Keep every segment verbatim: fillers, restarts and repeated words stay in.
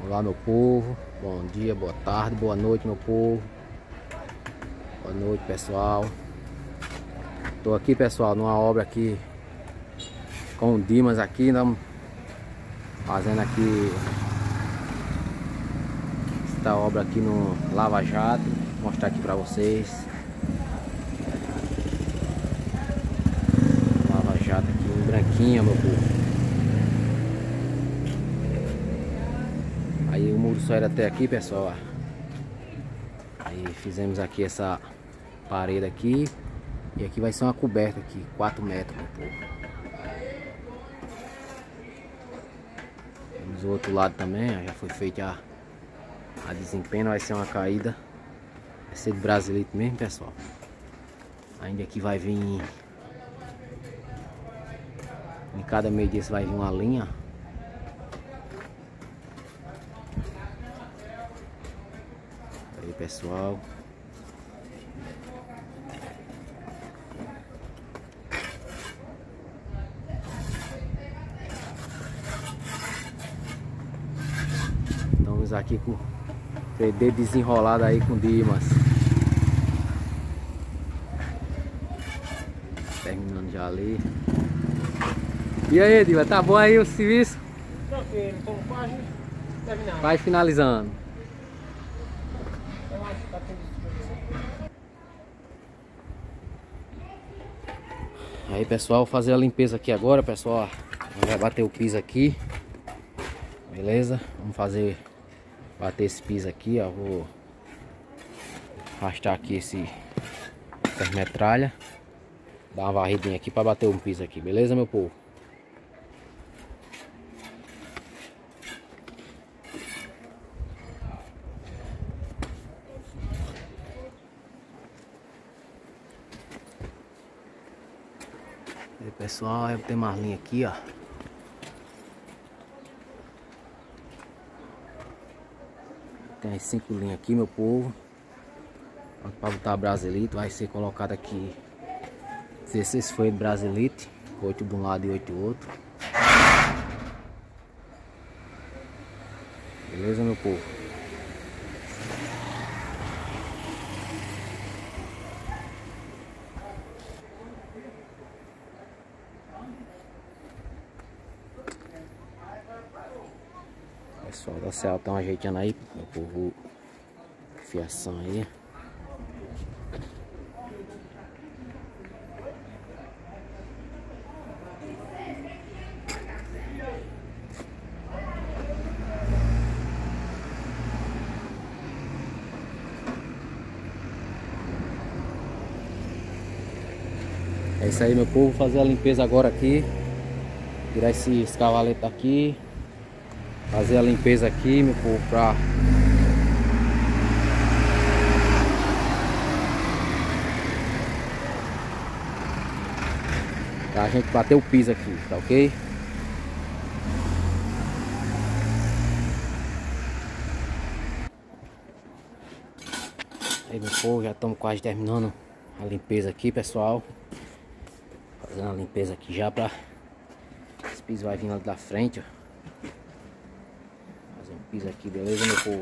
Olá, meu povo, bom dia, boa tarde, boa noite, meu povo. Boa noite, pessoal. Tô aqui, pessoal, numa obra aqui com o Dimas aqui, né? Fazendo aqui esta obra aqui no Lava Jato. Vou mostrar aqui pra vocês. Lava Jato aqui em branquinha, meu povo. Aí o muro só era até aqui, pessoal. Aí fizemos aqui essa parede aqui. E aqui vai ser uma coberta aqui, quatro metros, meu povo. Temos o outro lado também, ó, já foi feita a, a desempenho, vai ser uma caída. Vai ser de brasilite mesmo, pessoal. Ainda aqui vai vir, em cada meio desse vai vir uma linha. Aí, pessoal. Estamos aqui com o P D desenrolado aí com o Dimas. Terminando já ali. E aí, Dimas, tá bom aí o serviço? Tranquilo, estamos quase terminando. Vai finalizando. Eu acho que tá tudo. Aí, pessoal, fazer a limpeza aqui agora, pessoal. Vai bater o piso aqui. Beleza? Vamos fazer bater esse piso aqui, ó. Vou arrastar aqui esse essa metralha. Dar uma varridinha aqui para bater o piso aqui, beleza, meu povo? Aí, pessoal, tem mais linha aqui, ó. Tem as cinco linhas aqui, meu povo. Para botar brasilite, vai ser colocado aqui dezesseis folhas de brasilite, oito de um lado e oito do outro. Beleza, meu povo? Pessoal da Cel estão ajeitando aí, meu povo, fiação aí. É isso aí, meu povo, fazer a limpeza agora aqui. Tirar esse escavalete aqui. Fazer a limpeza aqui, meu povo, pra pra gente bater o piso aqui, tá ok? Aí, meu povo, já estamos quase terminando a limpeza aqui, pessoal. Fazendo a limpeza aqui já pra... Esse piso vai vir lá da frente, ó. Fazer um piso aqui, beleza, meu povo?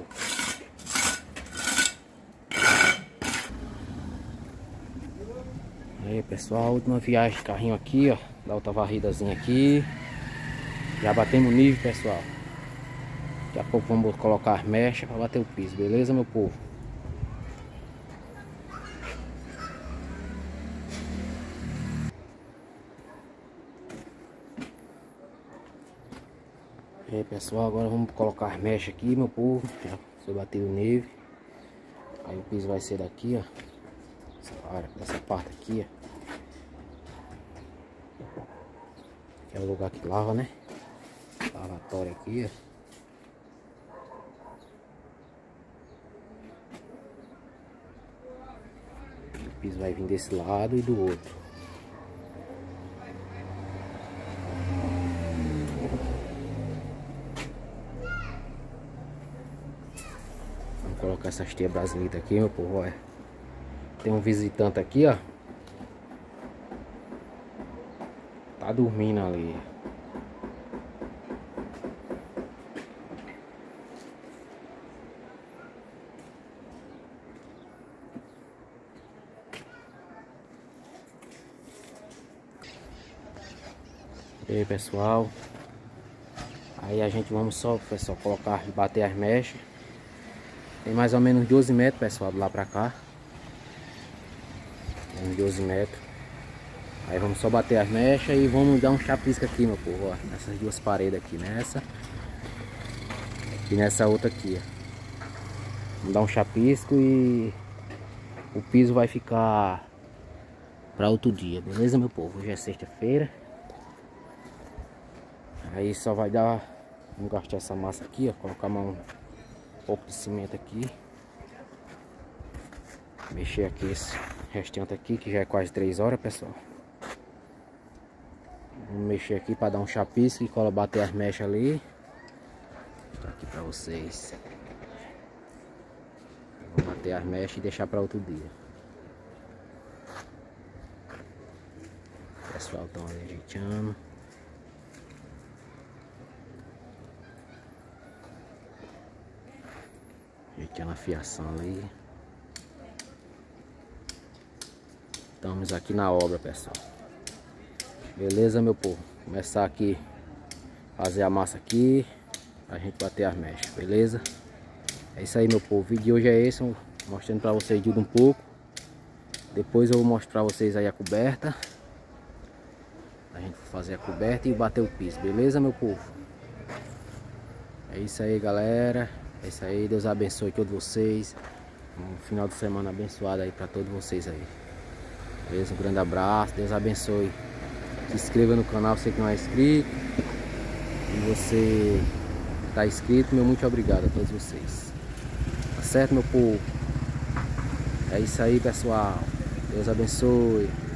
Aí, pessoal, última viagem de carrinho aqui, ó. Dá outra varridazinha aqui. Já batemos o nível, pessoal. Daqui a pouco vamos colocar as mechas pra bater o piso, beleza, meu povo? E aí, pessoal, agora vamos colocar as mechas aqui, meu povo. Já foi batido o nível. Aí o piso vai ser daqui, ó. Essa, essa parte aqui, ó. Que é o lugar que lava, né? Lavatório aqui, ó. O piso vai vir desse lado e do outro. Vamos colocar essas teias brasileiras aqui, meu povo, olha. Tem um visitante aqui, ó. Tá dormindo ali. E aí, pessoal, aí a gente vamos só, pessoal, colocar e bater as mechas. Tem mais ou menos doze metros, pessoal, de lá pra cá. Tem uns doze metros. Aí vamos só bater as mechas e vamos dar um chapisco aqui, meu povo, ó, nessas duas paredes aqui, nessa e nessa outra aqui, ó. Vamos dar um chapisco e o piso vai ficar para outro dia, beleza, meu povo? Hoje é sexta-feira. Aí só vai dar, vamos gastar essa massa aqui, ó, colocar um pouco de cimento aqui. Mexer aqui esse restante aqui, que já é quase três horas, pessoal. Vamos mexer aqui para dar um chapisco e cola bater as mechas ali. Tá aqui para vocês. Vou bater as mechas e deixar para outro dia. O pessoal estão ali ajeitando. Ajeitando a fiação ali. Estamos aqui na obra, pessoal. Beleza, meu povo? Começar aqui, fazer a massa aqui, a gente bater as mechas, beleza? É isso aí, meu povo. O vídeo de hoje é esse, mostrando pra vocês tudo um pouco. Depois eu vou mostrar pra vocês aí a coberta. A gente fazer a coberta e bater o piso, beleza, meu povo? É isso aí, galera. É isso aí, Deus abençoe todos vocês. Um final de semana abençoado aí pra todos vocês aí. Beleza? Um grande abraço, Deus abençoe. Se inscreva no canal, você que não é inscrito. E você está inscrito, meu muito obrigado a todos vocês. Tá certo, meu povo? É isso aí, pessoal. Deus abençoe.